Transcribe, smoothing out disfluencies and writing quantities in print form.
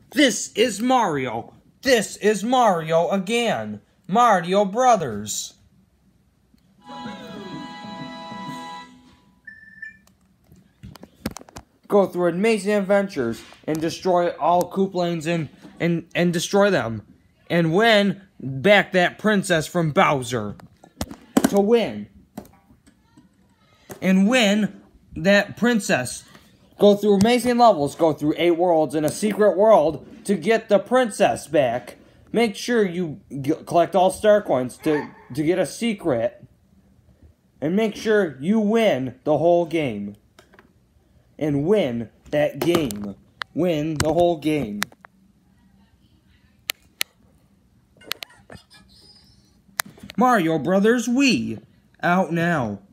This is Mario. This is Mario again. Mario Brothers. Go through amazing adventures and destroy all Koopalings and destroy them. And win back that princess from Bowser. To win. And win that princess. Go through amazing levels. Go through 8 worlds in a secret world to get the princess back. Make sure you collect all star coins to get a secret. And make sure you win the whole game. And win that game. Win the whole game. Mario Brothers Wii. Out now.